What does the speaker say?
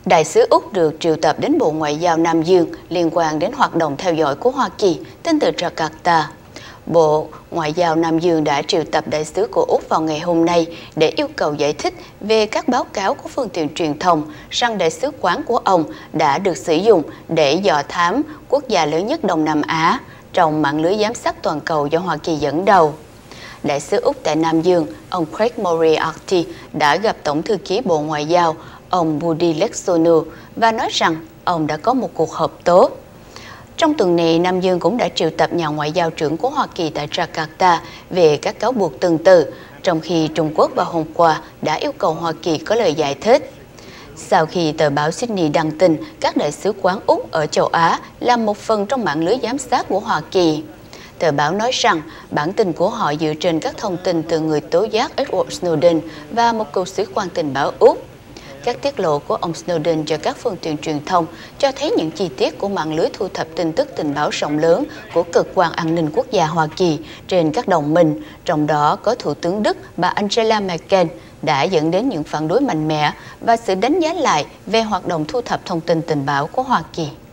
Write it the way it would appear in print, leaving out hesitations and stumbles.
Đại sứ Úc được triệu tập đến Bộ Ngoại giao Nam Dương liên quan đến hoạt động theo dõi của Hoa Kỳ tin từ Jakarta. Bộ Ngoại giao Nam Dương đã triệu tập đại sứ của Úc vào ngày hôm nay để yêu cầu giải thích về các báo cáo của phương tiện truyền thông rằng đại sứ quán của ông đã được sử dụng để dò thám quốc gia lớn nhất Đông Nam Á trong mạng lưới giám sát toàn cầu do Hoa Kỳ dẫn đầu. Đại sứ Úc tại Nam Dương, ông Craig Moriarty đã gặp Tổng thư ký Bộ Ngoại giao, ông Budi Laksono, và nói rằng ông đã có một cuộc họp tốt. Trong tuần này, Nam Dương cũng đã triệu tập nhà ngoại giao trưởng của Hoa Kỳ tại Jakarta về các cáo buộc tương tự, trong khi Trung Quốc vào hôm qua đã yêu cầu Hoa Kỳ có lời giải thích. Sau khi tờ báo Sydney đăng tin các đại sứ quán Úc ở châu Á là một phần trong mạng lưới giám sát của Hoa Kỳ, tờ báo nói rằng bản tin của họ dựa trên các thông tin từ người tố giác Edward Snowden và một cựu sĩ quan tình báo Úc. Các tiết lộ của ông Snowden cho các phương tiện truyền thông cho thấy những chi tiết của mạng lưới thu thập tin tức tình báo rộng lớn của Cơ quan An ninh Quốc gia Hoa Kỳ trên các đồng minh, trong đó có Thủ tướng Đức bà Angela Merkel, đã dẫn đến những phản đối mạnh mẽ và sự đánh giá lại về hoạt động thu thập thông tin tình báo của Hoa Kỳ.